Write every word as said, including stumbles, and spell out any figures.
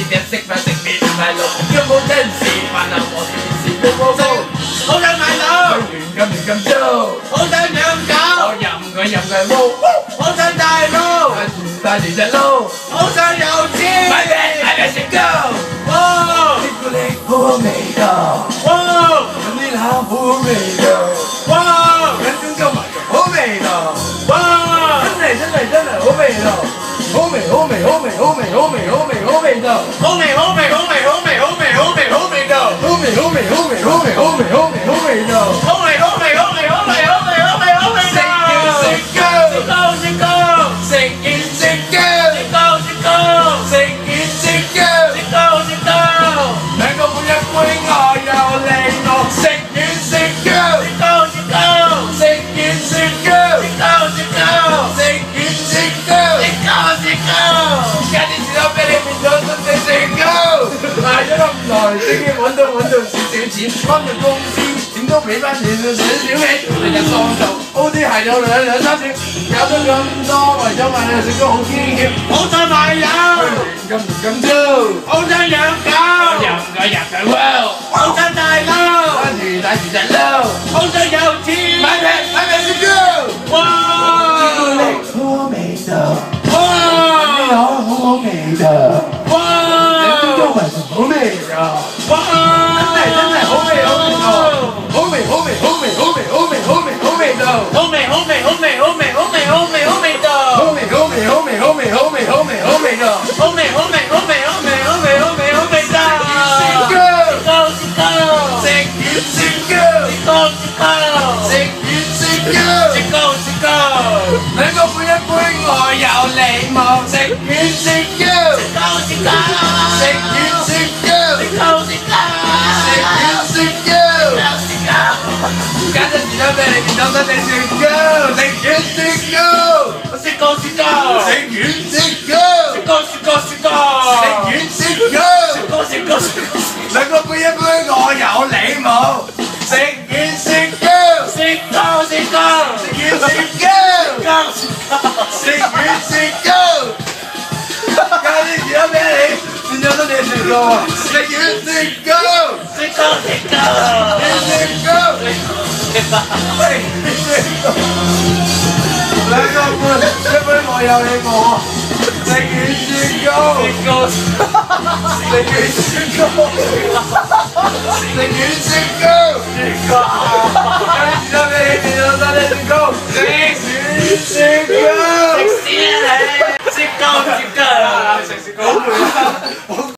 日食飯食麵唔係路，有冇真事飯啊？我電視冇播報，好想買樓，亂咁亂咁租，好想養狗，我任佢任佢撈，好想大佬，帶住帶住隻撈，好想有錢，買咩買咩雪糕，哇，朱古力好好味道，哇，啲奶好好味道，哇，跟中購買嘅好味道，哇，真係真係真係好味道。好味好味好味好味好味好味好味道，好味好味好味好味好味好味好味道，好味好味好味好味好味好味好味道，好味好味好味好味好味好味好味道。食完食糕，食糕食糕，食完食糕，食糕食糕，食完食糕，食糕食糕，兩個半一杯我又嚟我，食完食糕，食糕食糕，食完食糕，食糕食糕，食完食糕，食糕食糕。家啲士多啤梨變咗真正食糕，賣咗咁耐，終於揾到揾到少少錢，返到公司點都俾翻少少少氣，日日喪做 O T 係有兩兩三點，搞咗咁多，為咗買你食糕好堅決，好想買樓，咁唔咁租，好想養狗，任佢任佢 wow， 好想大佬，跟住帶住隻撈，好想有錢，買咩買咩雪糕，哇，朱古力好味道。好好味道，哇！兩種都係好味啊，哇！真係真係好味好味道，好味好味好味好味好味好味好味道，好味好味好味好味好味好味好味道，好味好味好味好味好味好味好味道，好味好味好味好味好味好味好味道。食糕食糕食完食糕，食完食糕，食糕食糕，兩個半一杯我有禮貌，食完食糕，食糕食糕，食完食糕，食糕食糕，食完食糕，食糕，家陣時都俾你變到真正雪糕，食完雪糕，雪糕雪糕，食完雪糕，雪糕雪糕雪糕，食完雪糕，雪糕雪糕雪糕，兩個杯一杯我有禮貌，食完雪糕，雪糕雪糕，食完雪糕，雪糕雪糕，食完雪糕。家啲士多啤梨變咗真正雪糕啊！食完雪糕，雪糕雪糕，雪糕，喂，雪糕，兩個半一杯我有你冇，食完雪糕，雪糕，食完雪糕，食完雪糕，雪糕，家啲士多啤梨變咗真正雪糕，食完雪糕，食屎啊你！雪糕雪糕，食雪糕。